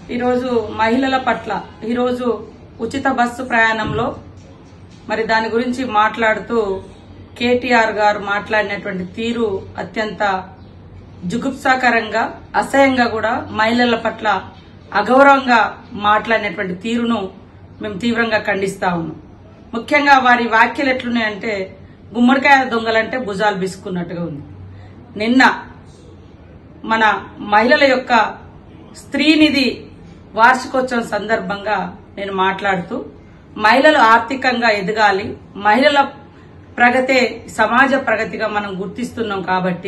ఈరోజు మహిళల పట్ల ఈరోజు ఉచిత బస్సు ప్రయాణంలో మరి దాని గురించి మాట్లాడుతూ కేటీఆర్ గారు మాట్లాడినటువంటి తీరు అత్యంత జుగుప్సాకరంగా అసహ్యంగా కూడా మహిళల పట్ల అగౌరవంగా మాట్లాడినటువంటి తీరును మేము తీవ్రంగా ఖండిస్తా ఉన్నాం. ముఖ్యంగా వారి వ్యాఖ్యలు ఎట్లున్నాయంటే గుమ్మడికాయ దొంగలంటే భుజాలు బిసుకున్నట్టుగా ఉంది. నిన్న మన మహిళల యొక్క స్త్రీనిధి వార్షికోత్సవం సందర్భంగా నేను మాట్లాడుతూ మహిళలు ఆర్థికంగా ఎదగాలి, మహిళల ప్రగతే సమాజ ప్రగతిగా మనం గుర్తిస్తున్నాం కాబట్టి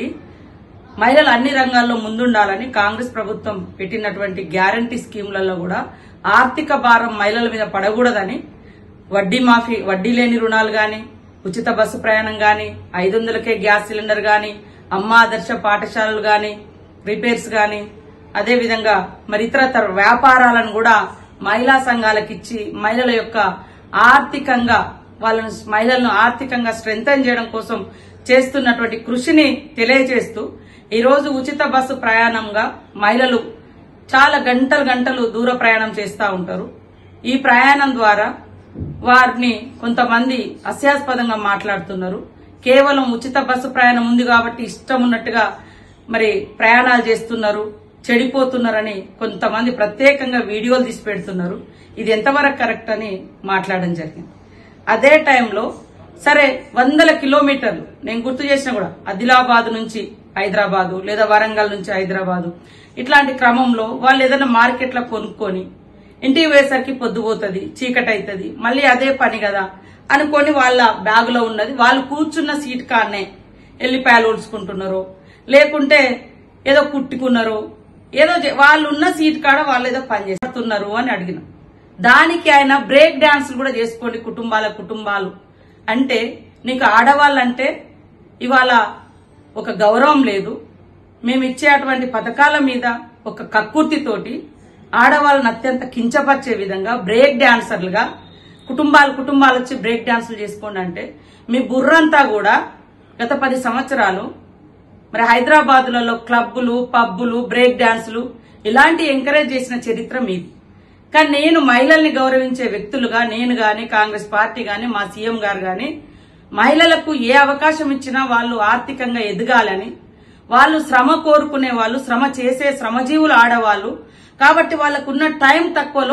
మహిళలు అన్ని రంగాల్లో ముందుండాలని కాంగ్రెస్ ప్రభుత్వం పెట్టినటువంటి గ్యారంటీ స్కీములలో కూడా ఆర్థిక భారం మహిళల మీద పడకూడదని వడ్డీ మాఫీ, వడ్డీ లేని రుణాలు గాని, ఉచిత బస్సు ప్రయాణం గాని, 500కే గ్యాస్ సిలిండర్ గాని, అమ్మ ఆదర్శ పాఠశాలలు గాని, రిపేర్స్ గాని, అదేవిధంగా మరి ఇతరతర వ్యాపారాలను కూడా మహిళా సంఘాలకు ఇచ్చి మహిళల యొక్క ఆర్థికంగా మహిళలను ఆర్థికంగా స్ట్రెంథెన్ చేయడం కోసం చేస్తున్నటువంటి కృషిని తెలియజేస్తూ ఈరోజు ఉచిత బస్సు ప్రయాణంగా మహిళలు చాలా గంటలు దూర ప్రయాణం చేస్తూ ఉంటారు. ఈ ప్రయాణం ద్వారా వారిని కొంతమంది హాస్యాస్పదంగా మాట్లాడుతున్నారు. కేవలం ఉచిత బస్సు ప్రయాణం ఉంది కాబట్టి ఇష్టం ఉన్నట్టుగా మరి ప్రయాణాలు చేస్తున్నారు, చెడిపోతున్నారని కొంతమంది ప్రత్యేకంగా వీడియోలు తీసి పెడుతున్నారు. ఇది ఎంతవరకు కరెక్ట్ అని మాట్లాడడం జరిగింది. అదే టైంలో సరే 100 కిలోమీటర్లు నేను గుర్తు చేసినా కూడా ఆదిలాబాద్ నుంచి హైదరాబాదు లేదా వరంగల్ నుంచి హైదరాబాదు ఇట్లాంటి క్రమంలో వాళ్ళు ఏదైనా మార్కెట్లో కొనుక్కొని ఇంటికి పోయేసరికి పొద్దుపోతుంది, చీకటి అవుతుంది, మళ్ళీ అదే పని కదా అనుకొని వాళ్ళ బ్యాగులో ఉన్నది వాళ్ళు కూర్చున్న సీట్ కాడనే ఎల్లిపాయలు ఊడ్చుకుంటున్నారు, లేకుంటే ఏదో కుట్టుకున్నారు, ఏదో వాళ్ళు ఉన్న సీట్ కాడ వాళ్ళు ఏదో పని చేస్తున్నారు అని అడిగిన దానికి ఆయన బ్రేక్ డాన్సులు కూడా చేసుకోండి కుటుంబాలు అంటే నీకు ఆడవాళ్ళంటే ఇవాళ ఒక గౌరవం లేదు. మేము ఇచ్చే అటువంటి పథకాల మీద ఒక కక్కుర్తితోటి ఆడవాళ్ళని అత్యంత కించపరిచే విధంగా బ్రేక్ డాన్సర్లుగా కుటుంబాలు వచ్చి బ్రేక్ డాన్సులు చేసుకోండి అంటే మీ బుర్రంతా కూడా గత 10 సంవత్సరాలు మరి హైదరాబాదులలో క్లబ్బులు, పబ్బులు, బ్రేక్ డాన్సులు ఇలాంటి ఎంకరేజ్ చేసిన చరిత్ర మీది. కానీ నేను మహిళల్ని గౌరవించే వ్యక్తులుగా నేను గాని, కాంగ్రెస్ పార్టీ గాని, మా సీఎం గారు గాని మహిళలకు ఏ అవకాశం ఇచ్చినా వాళ్ళు ఆర్థికంగా ఎదగాలని, వాళ్ళు శ్రమ కోరుకునే వాళ్ళు, శ్రమ చేసే శ్రమజీవులు ఆడవాళ్ళు కాబట్టి వాళ్ళకున్న టైం తక్కువలో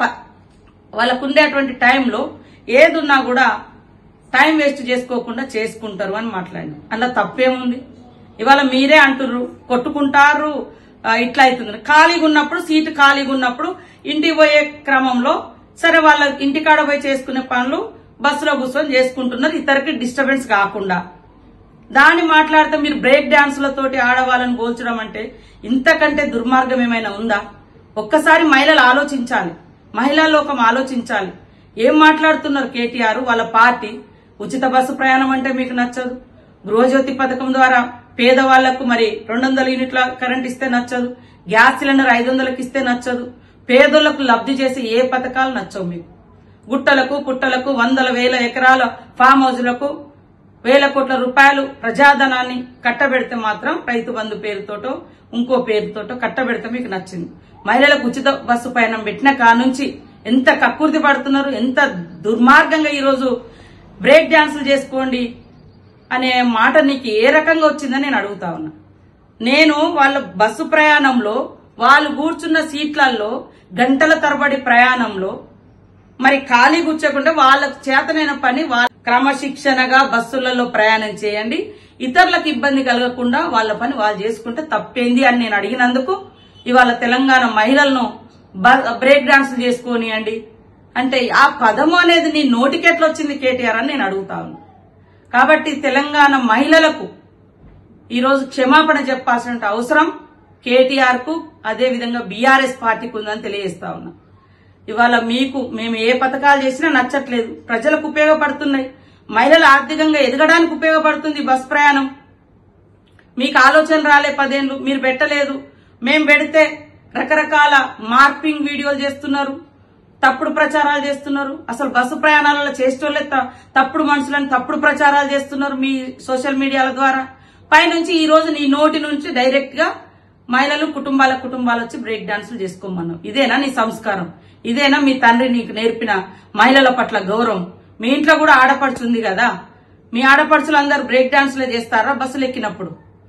వాళ్ళకుండేటువంటి టైంలో ఏదున్నా కూడా టైం వేస్ట్ చేసుకోకుండా చేసుకుంటారు అని మాట్లాడినాం. అందులో తప్పేముంది? ఇవాళ మీరే అంటుర్రు కొట్టుకుంటారు ఇట్లా అవుతుంది. ఖాళీగా ఉన్నప్పుడు సీటు ఖాళీగా ఉన్నప్పుడు ఇంటికి పోయే క్రమంలో సరే వాళ్ళ ఇంటికాడ పోయి చేసుకునే పనులు బస్సులో కూర్చొని చేసుకుంటున్నారు, ఇతరికి డిస్టర్బెన్స్ కాకుండా. దాన్ని మాట్లాడితే మీరు బ్రేక్ డాన్సులతోటి ఆడవాళ్ళని పోల్చడం అంటే ఇంతకంటే దుర్మార్గం ఏమైనా ఉందా? ఒక్కసారి మహిళలు ఆలోచించాలి, మహిళా లోకం ఆలోచించాలి. ఏం మాట్లాడుతున్నారు కేటీఆర్ వాళ్ళ పార్టీ? ఉచిత బస్సు ప్రయాణం అంటే మీకు నచ్చదు, గృహజ్యోతి పథకం ద్వారా పేదవాళ్లకు మరి 200 యూనిట్ల కరెంట్ ఇస్తే నచ్చదు, గ్యాస్ సిలిండర్ 500కి ఇస్తే నచ్చదు, పేదోళ్లకు లబ్ధి చేసే ఏ పథకాలు నచ్చవు మీకు. గుట్టలకు పుట్టలకు 100,000 ఎకరాల ఫామ్ హౌజులకు 1,000 కోట్ల రూపాయలు ప్రజాధనాన్ని కట్టబెడితే మాత్రం రైతు బంధు పేరుతోటో ఇంకో పేరుతోటో కట్టబెడితే మీకు నచ్చింది. మహిళలకు ఉచిత బస్సు ప్రయాణం పెట్టిన కానుంచి ఎంత కక్కుర్తి పడుతున్నారు, ఎంత దుర్మార్గంగా ఈరోజు బ్రేక్ డాన్సులు చేసుకోండి అనే మాట నీకు ఏ రకంగా వచ్చిందని నేను అడుగుతా ఉన్నా. నేను వాళ్ళ బస్సు ప్రయాణంలో వాళ్ళు కూర్చున్న సీట్లలో గంటల తరబడి ప్రయాణంలో మరి ఖాళీ కూర్చోకుండా వాళ్ళకు చేతనైన పని వాళ్ళ క్రమశిక్షణగా బస్సులలో ప్రయాణం చేయండి, ఇతరులకు ఇబ్బంది కలగకుండా వాళ్ళ పని వాళ్ళు చేసుకుంటే తప్పేంది అని నేను అడిగినందుకు ఇవాళ తెలంగాణ మహిళలను బ్రేక్ డాన్సులు చేసుకోనియండి అంటే ఆ పదము అనేది నీ నోటికెట్లా వచ్చింది కేటీఆర్ అని నేను అడుగుతా ఉన్నా. కాబట్టి తెలంగాణ మహిళలకు ఈరోజు క్షమాపణ చెప్పాల్సిన అవసరం కేటీఆర్ కు అదేవిధంగా బీఆర్ఎస్ పార్టీకి ఉందని తెలియజేస్తా ఉన్నా. ఇవాళ మేము ఏ పథకాలు చేసినా నచ్చట్లేదు, ప్రజలకు ఉపయోగపడుతున్నాయి, మహిళలు ఆర్థికంగా ఎదగడానికి ఉపయోగపడుతుంది బస్ ప్రయాణం. మీకు ఆలోచన రాలే 10 ఏళ్లు, మీరు పెట్టలేదు, మేము పెడితే రకరకాల మార్పింగ్ వీడియోలు చేస్తున్నారు, తప్పుడు ప్రచారాలు చేస్తున్నారు. అసలు బస్సు ప్రయాణాలలో చేసేటోళ్లే తప్పుడు మనుషులను తప్పుడు ప్రచారాలు చేస్తున్నారు మీ సోషల్ మీడియాల ద్వారా. పైనుంచి ఈ రోజు నీ నోటి నుంచి డైరెక్ట్ గా మహిళలు కుటుంబాలు వచ్చి బ్రేక్ డాన్సులు చేసుకోమన్నావు. ఇదేనా నీ సంస్కారం? ఇదేనా మీ తండ్రి నీకు నేర్పిన మహిళల పట్ల గౌరవం? మీ ఇంట్లో కూడా ఆడపడుచుంది కదా, మీ ఆడపడుచులు అందరూ బ్రేక్ డాన్సులే చేస్తారా బస్సులు ఎక్కినప్పుడు?